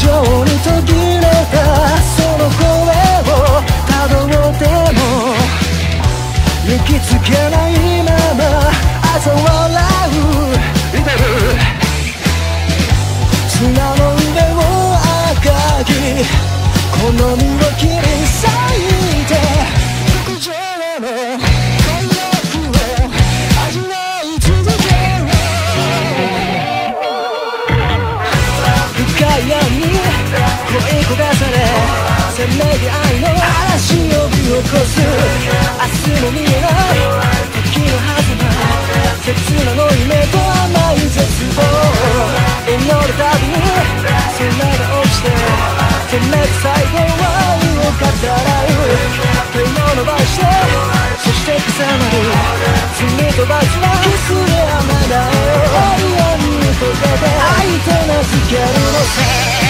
上に途切れたその声をたどっても行きつけないまま嘲笑う砂の上を赤き好みを切り裂いて極上の快楽を味わい続ける深い闇に恋焦がされせめぎ合いの嵐を呼び起こす明日も見えない時の狭間切なの夢と甘い絶望祈るたびに空が落ちてせめて最後は愛を語らう手を伸ばしてそして重なる罪と罰はキスで雨だよ永遠に溶けて愛と名付けるのさ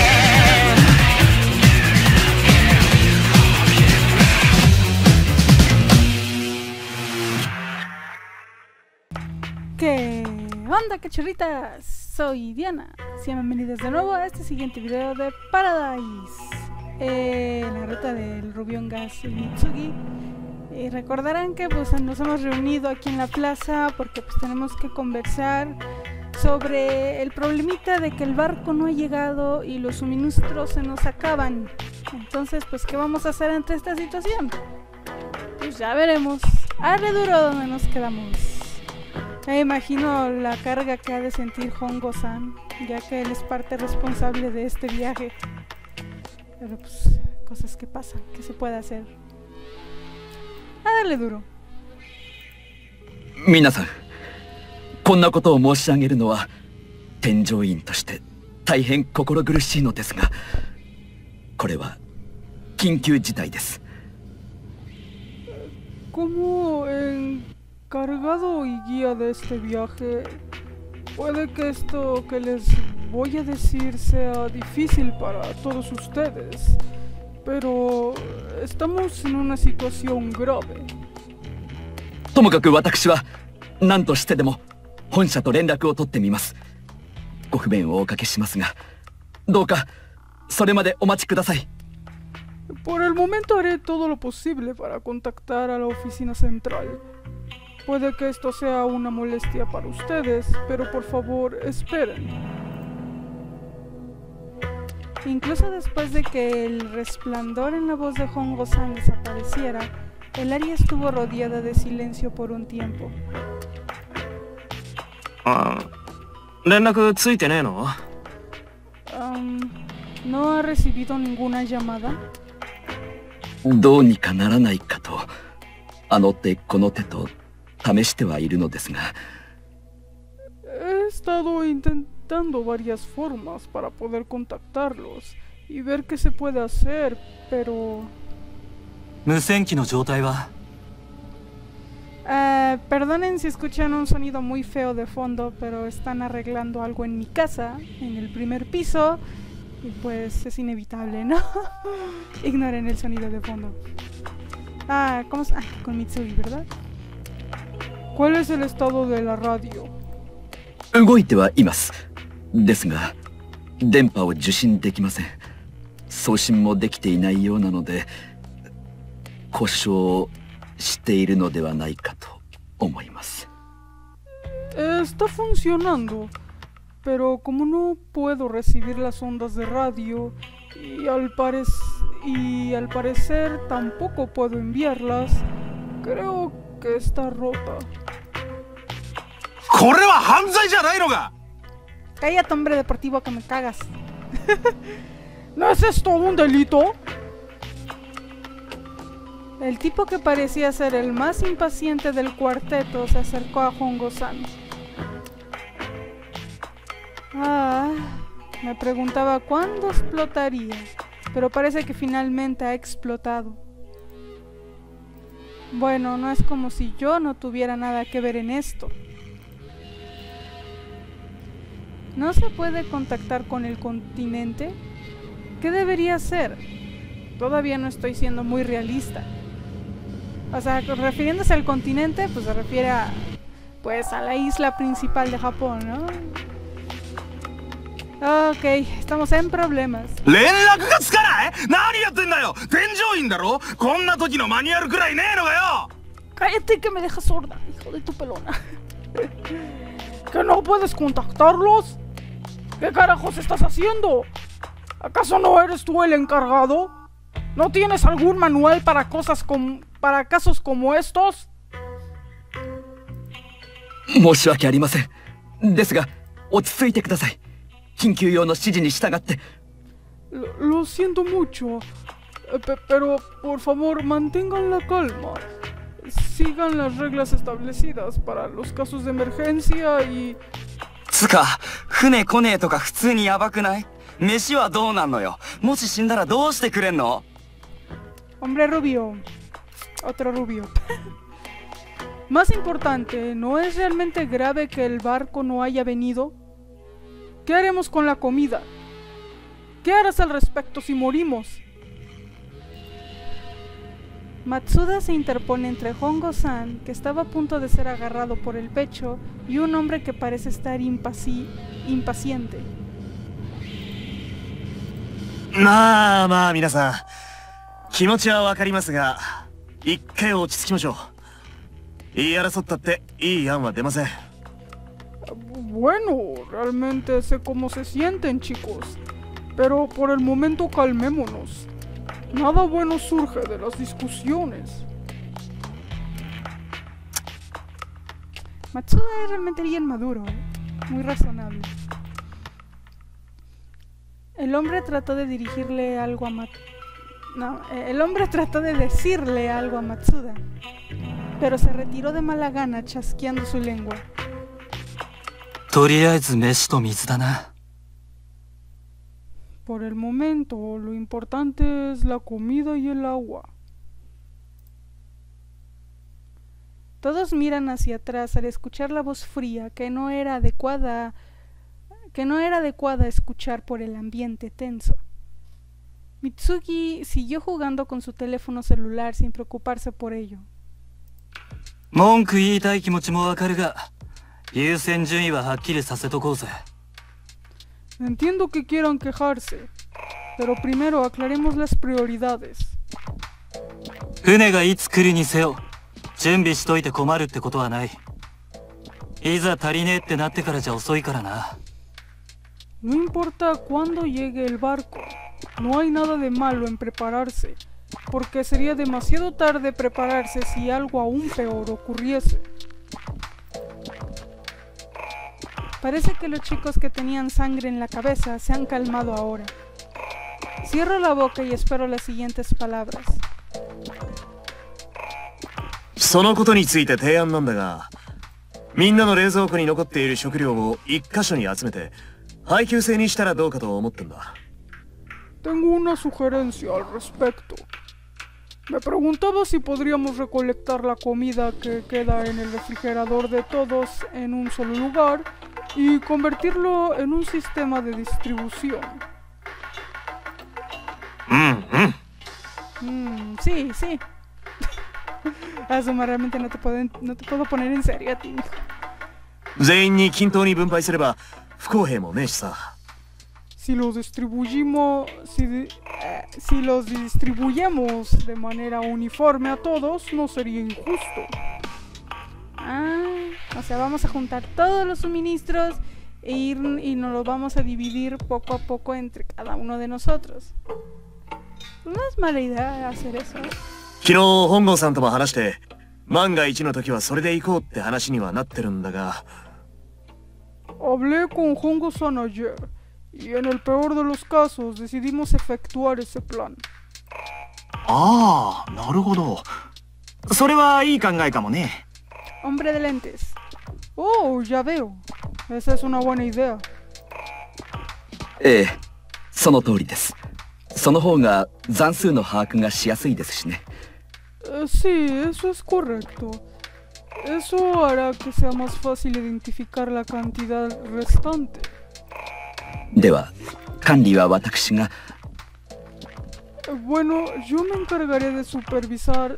¿Qué onda, cachorritas? Soy Diana. Sean bienvenidos de nuevo a este siguiente video de Paradise, la ruta del Rubión Gas y Mitsugi. Recordarán que pues nos hemos reunido aquí en la plaza porque pues tenemos que conversar sobre el problemita de que el barco no ha llegado y los suministros se nos acaban. Entonces pues ¿qué vamos a hacer ante esta situación? Pues ya veremos. Arre duro donde nos quedamos. Me imagino la carga que ha de sentir Hongo-san, ya que él es parte responsable de este viaje. Pero pues, cosas que pasan, ¿qué se puede hacer? A darle duro. 皆さん、こんなことを申し上げるのは添乗員として大変心苦しいのですが、これは緊急事態です。 Como encargado y guía de este viaje, puede que esto que les voy a decir sea difícil para todos ustedes, pero estamos en una situación grave. ともかく私は何としてでも本社と連絡を取ってみます。ご不便をおかけしますが、どうかそれまでお待ちください。 Por el momento haré todo lo posible para contactar a la oficina central. Puede que esto sea una molestia para ustedes, pero por favor esperen. Incluso después de que el resplandor en la voz de Hongo-san desapareciera, el área estuvo rodeada de silencio por un tiempo. ¿No ha recibido ninguna llamada? どうにかならないかと、あの手この手と試してはいるのですが。 He estado intentando varias formas para poder contactarlos y ver qué se puede hacer, pero... 無線機の状態は? Perdonen si escuchan un sonido muy feo de fondo, pero están arreglando algo en mi casa, en el primer piso, y pues es inevitable, ¿no? Ignoren el sonido de fondo. ¿Cómo se...? Con Mitsugi, ¿verdad? ¿Cuál es el estado de la radio? 動いてはいます。ですが、電波を受信できません。送信もできていないようなので、故障しているのではないかと思います。 Está funcionando, pero como no puedo recibir las ondas de radio y al parecer tampoco puedo enviarlas, creo que está rota. Cállate, hombre deportivo, que me cagas. ¿No es esto un delito? El tipo que parecía ser el más impaciente del cuarteto se acercó a Hongo-san. Me preguntaba cuándo explotaría, pero parece que finalmente ha explotado. Bueno, no es como si yo no tuviera nada que ver en esto. ¿No se puede contactar con el continente? ¿Qué debería hacer? Todavía no estoy siendo muy realista. O sea, refiriéndose al continente, pues se refiere a, pues, a la isla principal de Japón, ¿no? Ok, estamos en problemas. 連絡がつかない？何やってんだよ。添乗員だろ。こんな時のマニュアルくらいねえのかよ。 Cállate que me dejas sorda, hijo de tu pelona. ¿Que no puedes contactarlos? ¿Qué carajos estás haciendo? ¿Acaso no eres tú el encargado? ¿No tienes algún manual para para casos como estos? 申し訳ありません。ですが、落ち着いてください。緊急用の指示に従って。 Lo siento mucho, pero por favor mantengan la calma. Sigan las reglas establecidas para los casos de emergencia y... つか、船来ねえとか普通にヤバくない？飯はどうなんのよ。もし死んだらどうしてくれんの？ Hombre rubio. Otro rubio. Más importante, ¿no es realmente grave que el barco no haya venido? ¿Qué haremos con la comida? ¿Qué harás al respecto si morimos? Matsuda se interpone entre Hongo-san, que estaba a punto de ser agarrado por el pecho, y un hombre que parece estar impaciente. まあ皆さん、気持ちはわかりますが、一回落ち着きましょう。言い争ったっていい案は出ません。 Bueno, realmente sé cómo se sienten, chicos, pero por el momento calmémonos. Nada bueno surge de las discusiones. Matsuda es realmente bien maduro, muy razonable. El hombre trató de dirigirle algo a el hombre trató de decirle algo a Matsuda, pero se retiró de mala gana chasqueando su lengua. とりあえず飯と水だな。 Por el momento, lo importante es la comida y el agua. Todos miran hacia atrás al escuchar la voz fría que no era adecuada escuchar por el ambiente tenso. Mitsuki siguió jugando con su teléfono celular sin preocuparse por ello. 文句言いたい気持ちもわかるが、優先順位ははっきりさせとこうぜ。 Entiendo que quieran quejarse, pero primero aclaremos las prioridades. 船がいつ来るにせよ、準備しといて困るってことはない。いざ足りねえってなってからじゃ遅いからな。 No importa cuándo llegue el barco, no hay nada de malo en prepararse, porque sería demasiado tarde prepararse si algo aún peor ocurriese. Parece que los chicos que tenían sangre en la cabeza se han calmado ahora. Cierro la boca y espero las siguientes palabras. そのことについて提案なんだが、みんなの冷蔵庫に残っている食料を一箇所に集めて配給制にしたらどうかと思ってんだ。 Tengo una sugerencia al respecto. Me preguntaba si podríamos recolectar la comida que queda en el refrigerador de todos en un solo lugar y convertirlo en un sistema de distribución. Sí, sí. Asuma, realmente no te puedo poner en serio a ti, hijo. 全員に均等に分配すれば不公平もねえしさ。 Si los distribuimos de manera uniforme a todos, no sería injusto. O sea, vamos a juntar todos los suministros y nos los vamos a dividir poco a poco entre cada uno de nosotros. No es mala idea hacer eso. 昨日本郷さんとも話して、万が一の時はそれで行こうって話にはなってるんだが。 Hablé con Hongo-san ayer. Y en el peor de los casos decidimos efectuar ese plan. ああ、なるほど。それはいい考えかもね。 Hombre de lentes. Oh, ya veo. Esa es una buena idea. ええ、その通りです。その方が残数の把握がしやすいですしね。 Sí, eso es correcto. Eso hará que sea más fácil identificar la cantidad restante. では、管理は私が。 Bueno, yo me encargaré de supervisar.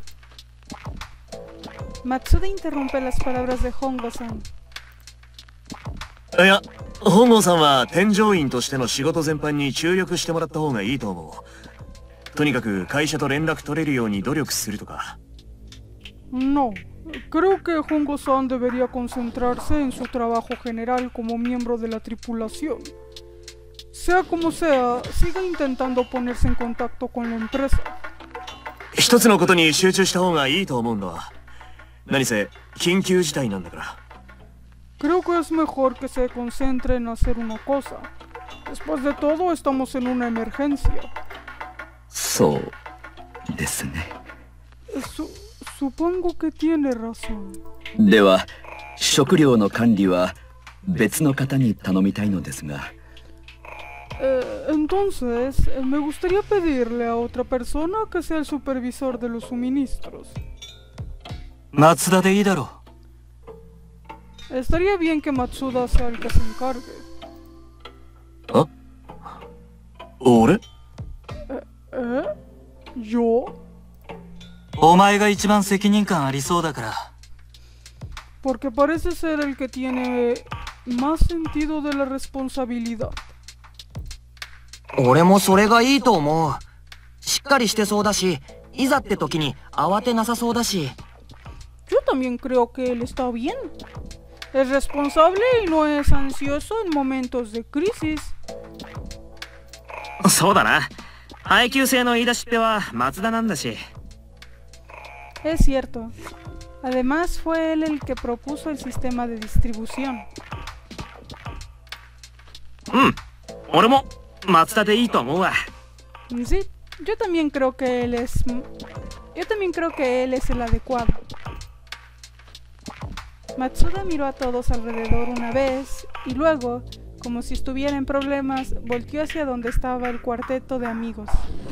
Matsuda interrumpe las palabras de Hongo-san. いや、 本郷さんは添乗員としての仕事全般に注力してもらった方がいいと思う。とにかく会社と連絡取れるように努力するとか。 No, creo que Hongo-san debería concentrarse en su trabajo general como miembro de la tripulación. Sea como sea, siga intentando ponerse en contacto con la empresa. 一つのことに集中した方がいいと思うんだ。何せ緊急事態なんだから。 Creo que es mejor que se concentre en hacer una cosa. Después de todo, estamos en una emergencia. そうですね。 Supongo que tiene razón. では食料の管理は別の方に頼みたいのですが。 Entonces, me gustaría pedirle a otra persona que sea el supervisor de los suministros. 松田でいいだろう。 Estaría bien que Matsuda sea el que se encargue. ¿Ah? ¿Ore? ¿Yo? お前が一番責任感ありそうだから。 Porque parece ser el que tiene más sentido de la responsabilidad. 俺もそれがいいと思う。しっかりしてそうだし、いざって時に慌てなさそうだし。 Yo también creo que él está bien. Es responsable y no es ansioso en momentos de crisis. そうだな。配給制の言い出しっぺは松田なんだし。 Es cierto. Además fue él el que propuso el sistema de distribución. 俺も松田でいいと思うわ。 Sí, yo también creo que él es el adecuado. Matsuda miró a todos alrededor una vez y luego, como si estuviera en problemas, volteó hacia donde estaba el cuarteto de amigos.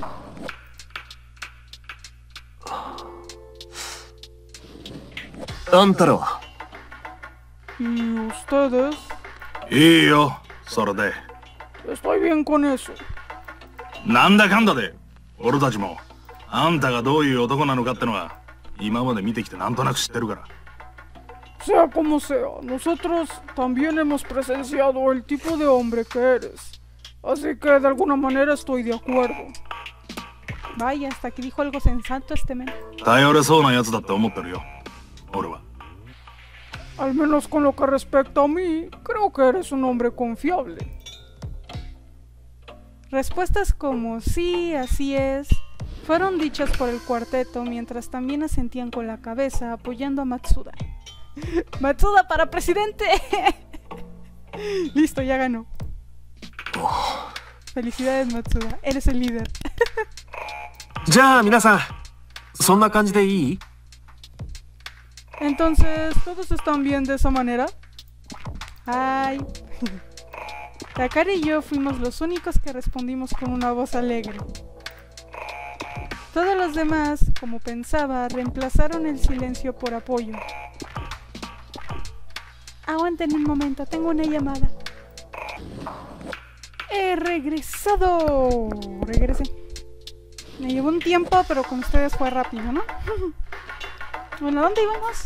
Antaro. ¿Y ustedes? いいよ、それで。 Estoy bien con eso. なんだかんだで俺たちもあんたがどういう男なのかってのは今まで見てきてなんとなく知ってるから。 Sea como sea, nosotros también hemos presenciado el tipo de hombre que eres. Así que de alguna manera estoy de acuerdo. Vaya, hasta que dijo algo sensato este men. 頼れそうなやつだって思ってるよ、俺は。 Al menos con lo que respecta a mí, creo que eres un hombre confiable. Respuestas como sí, así es, fueron dichas por el cuarteto mientras también asentían con la cabeza apoyando a Matsuda. ¡Matsuda para presidente! Listo, ya ganó. Felicidades, Matsuda, eres el líder. じゃあ皆さん、そんな感じでいい？ Entonces, ¿todos están bien de esa manera? ¡Ay! Takari y yo fuimos los únicos que respondimos con una voz alegre. Todos los demás, como pensaba, reemplazaron el silencio por apoyo. Aguanten un momento, tengo una llamada. ¡He regresado! Regresé. Me llevó un tiempo, pero con ustedes fue rápido, ¿no? Bueno, ¿a dónde íbamos?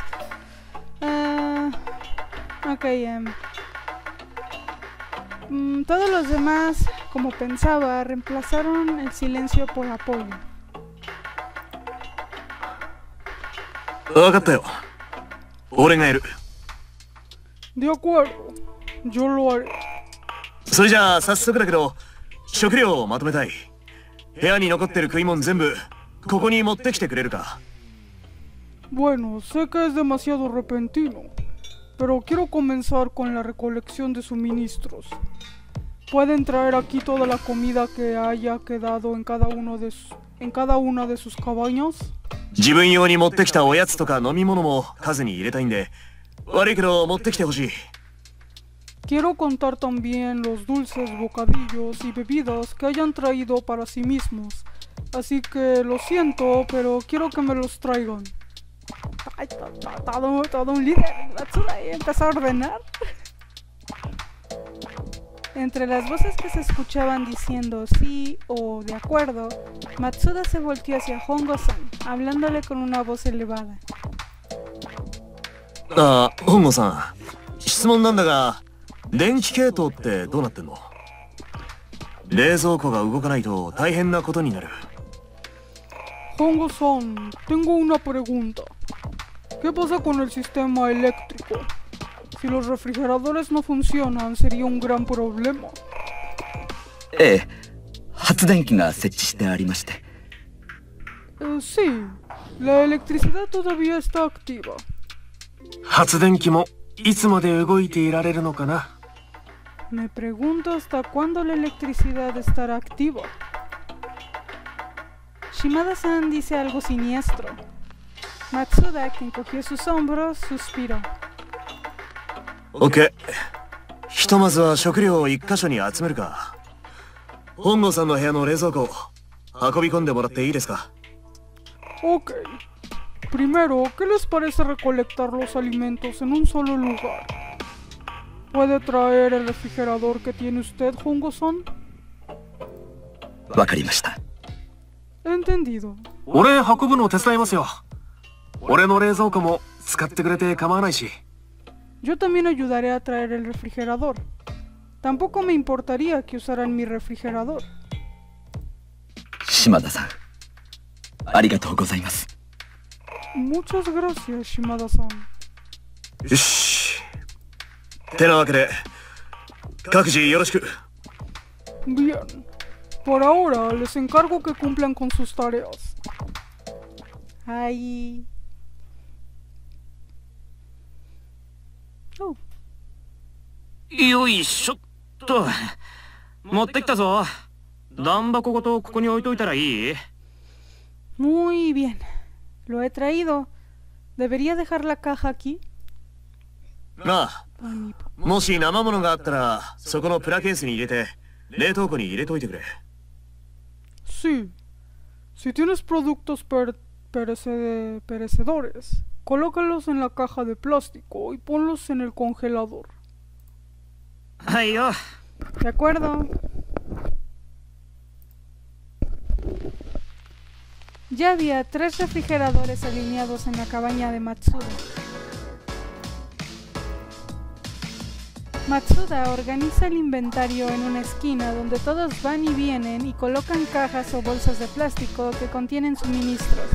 Todos los demás, como pensaba, reemplazaron el silencio por apoyo. 分かったよ。俺がやる。 De acuerdo, yo lo haré. それじゃあ早速だけど、食料をまとめたい。部屋に残ってる食い物全部ここに持ってきてくれるか？ Bueno, sé que es demasiado repentino, pero quiero comenzar con la recolección de suministros. ¿Pueden traer aquí toda la comida que haya quedado en cada una de sus cabañas? 自分用に持ってきたおやつとか飲み物も数に入れたいんで、悪いけど持ってきてほしい。 Quiero contar también los dulces, bocadillos y bebidas que hayan traído para sí mismos. Así que lo siento, pero quiero que me los traigan. Ay, todo un líder. Matsuda empezó a ordenar. Entre las voces que se escuchaban diciendo sí o de acuerdo, Matsuda se volteó hacia Hongo-san, hablándole con una voz elevada. 本郷さん、質問なんだが、 電気系統ってどうなってんの？冷蔵庫が動かないと大変なことになる。 Hongo-san, tengo una pregunta. ¿Qué pasa con el sistema eléctrico? Si los refrigeradores no funcionan, sería un gran problema. ええ、発電機が設置してありまして。 Sí, la electricidad todavía está activa. 発電機もいつまで動いていられるのかな？ Me pregunto hasta cuándo la electricidad estará activa. Shimada-san dice algo siniestro. Matsuda, que encogió sus hombros, suspiró. OK。ひとまずは食料を一箇所に集めるか。本郷さんの部屋の冷蔵庫、運び込んでもらっていいですか？ Ok. Primero, ¿qué les parece recolectar los alimentos en un solo lugar? ¿Puede traer el refrigerador que tiene usted, Hongo-san? わかりました。 Entendido. 俺運ぶの手伝いますよ。俺の冷蔵庫も使ってくれて構わないし。 Yo también ayudaré a traer el refrigerador. Tampoco me importaría que usaran mi refrigerador. 島田さん、ありがとうございます。 Muchas gracias, Shimada-san. よし。てなわけで、各自よろしく。 Bien. Por ahora, les encargo que cumplan con sus tareas. Ay. Oh. よいしょっと。持ってきたぞ。段箱ごとここに置いといたらいい？ Muy bien. Lo he traído. ¿Debería dejar la caja aquí? ああ、もし生物があったら、そこのプラケースに入れて、冷凍庫に入れといてくれ。 Sí. Si tienes productos perecedores, colócalos en la caja de plástico y ponlos en el congelador. はいよ。 De acuerdo. Ya había 3 refrigeradores alineados en la cabaña de Matsuda. Matsuda organiza el inventario en una esquina donde todos van y vienen y colocan cajas o bolsas de plástico que contienen suministros.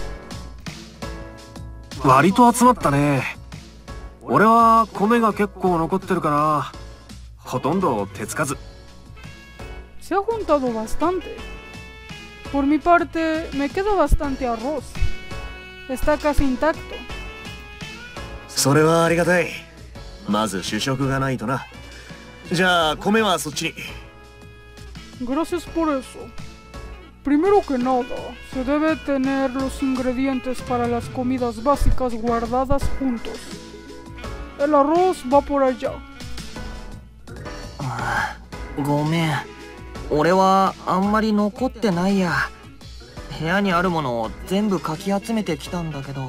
割と集まったね。俺は米が結構残ってるから、ほとんど手つかず。 Se ha juntado bastante. Por mi parte, me queda bastante arroz. Está casi intacto. それはありがたい。まず主食がないとな。じゃあ米はそっちに。 Gracias por eso. Primero que nada, se debe tener los ingredientes para las comidas básicas guardadas juntos. El arroz va por allá. ごめん。俺はあんまり残ってないや。部屋にあるものを全部かき集めてきたんだけど。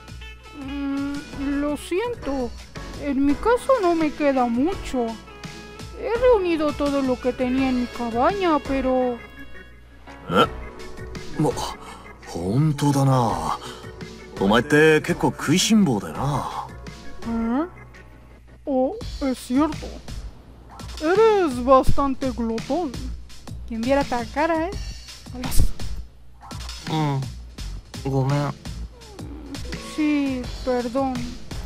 Lo siento. En mi caso no me queda mucho. He reunido todo lo que tenía en mi cabaña, pero... 本当だな。お前って結構食いしん坊だよな。 Oh, es cierto. Eres bastante glotón. Quien viera esta cara, ¿eh? Hola. ごめん。 Sí, perdón.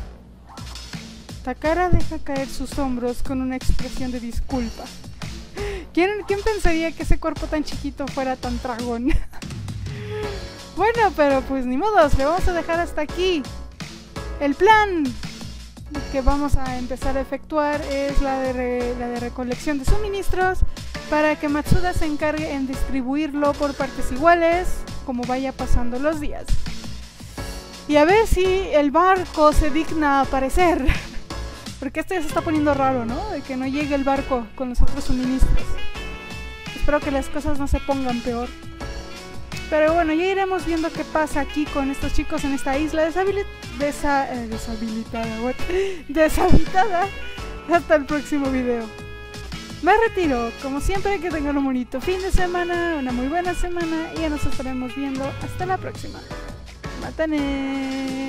Takara deja caer sus hombros con una expresión de disculpa. ¿Quién pensaría que ese cuerpo tan chiquito fuera tan dragón? Bueno, pero pues ni modos, le vamos a dejar hasta aquí. El plan que vamos a empezar a efectuar es la de recolección de suministros para que Matsuda se encargue en distribuirlo por partes iguales como vaya pasando los días. Y a ver si el barco se digna a aparecer. Porque esto ya se está poniendo raro, ¿no? De que no llegue el barco con los otros suministros. Espero que las cosas no se pongan peor. Pero bueno, ya iremos viendo qué pasa aquí con estos chicos en esta isla deshabitada. Hasta el próximo video. Me retiro. Como siempre, que tengan un bonito fin de semana, una muy buena semana. Y ya nos estaremos viendo hasta la próxima. ¡Matane!